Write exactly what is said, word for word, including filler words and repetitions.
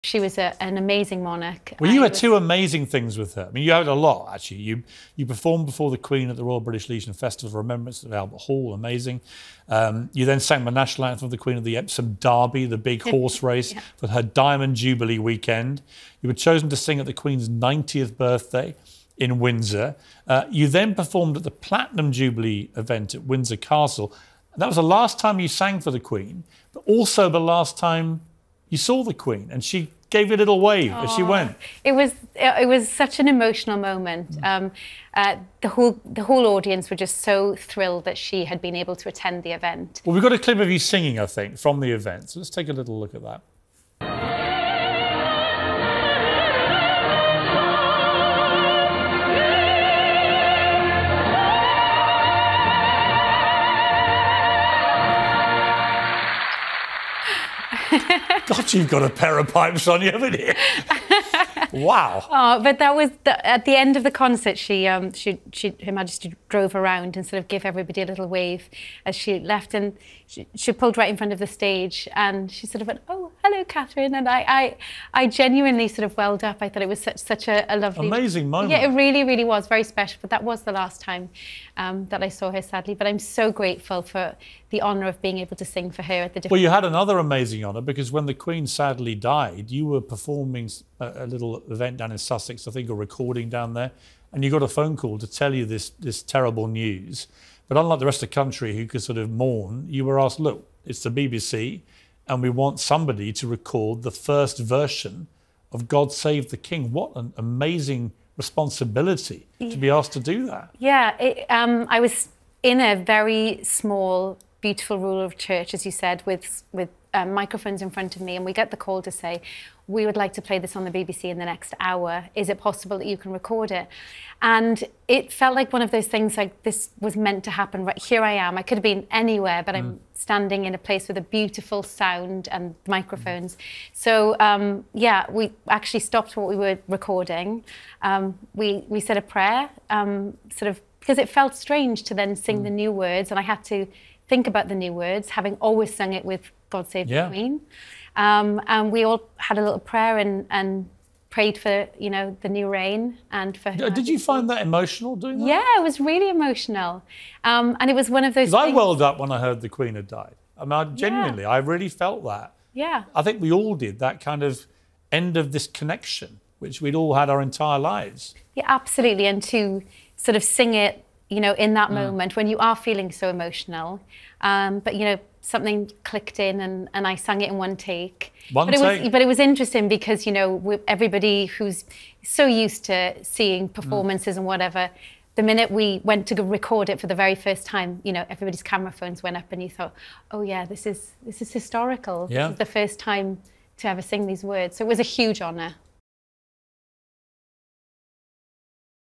She was a, an amazing monarch. Well, you I had was... two amazing things with her. I mean, you had a lot, actually. You you performed before the Queen at the Royal British Legion Festival of Remembrance at Albert Hall, amazing. Um, you then sang the national anthem of the Queen of the Epsom Derby, the big horse race, yeah. for her Diamond Jubilee weekend. You were chosen to sing at the Queen's ninetieth birthday in Windsor. Uh, you then performed at the Platinum Jubilee event at Windsor Castle. That was the last time you sang for the Queen, but also the last time you saw the Queen, and she gave you a little wave oh, as she went. It was it was such an emotional moment. Mm. Um, uh, the whole the whole audience were just so thrilled that she had been able to attend the event. Well, we've got a clip of you singing, I think, from the event. So let's take a little look at that. God, you've got a pair of pipes on you, haven't you? Wow. Oh, but that was the, at the end of the concert. She, um, she, she, Her Majesty drove around and sort of gave everybody a little wave as she left, and she, she pulled right in front of the stage, and she sort of went, "Oh, hello, Katherine," and I, I, I genuinely sort of welled up. I thought it was such, such a, a lovely, amazing moment. Yeah, it really, really was very special. But that was the last time um, that I saw her, sadly. But I'm so grateful for the honour of being able to sing for her at the different... Well, you had another amazing honour, because when the Queen sadly died, you were performing a, a little event down in Sussex, I think, a recording down there, and you got a phone call to tell you this, this terrible news. But unlike the rest of the country who could sort of mourn, you were asked, look, it's the B B C, and we want somebody to record the first version of God Save the King. What an amazing responsibility to be asked to do that. Yeah, it, um, I was in a very small, beautiful rural church, as you said, with with um, microphones in front of me, and we get the call to say, we would like to play this on the B B C in the next hour. Is it possible that you can record it? And it felt like one of those things, like this was meant to happen. Right here I am. I could have been anywhere, but mm. I'm standing in a place with a beautiful sound and microphones. Mm. So um, yeah, we actually stopped what we were recording. Um, we we said a prayer, um, sort of, because it felt strange to then sing mm. the new words, and I had to think about the new words, having always sung it with God Save yeah. the Queen. Um, and we all had a little prayer and, and prayed for, you know, the new reign and for her. Did you find that emotional doing that? Yeah, it was really emotional. Um, and it was one of those things... I welled up when I heard the Queen had died. I mean, I, genuinely, yeah. I really felt that. Yeah. I think we all did, that kind of end of this connection, which we'd all had our entire lives. Yeah, absolutely. And to sort of sing it, you know, in that mm. moment when you are feeling so emotional. Um, but, you know, something clicked in and, and I sang it in one take. One but it take? Was, but it was interesting because, you know, everybody who's so used to seeing performances mm. and whatever, the minute we went to go record it for the very first time, you know, everybody's camera phones went up and you thought, oh yeah, this is, this is historical. Yeah. This is the first time to ever sing these words. So it was a huge honour.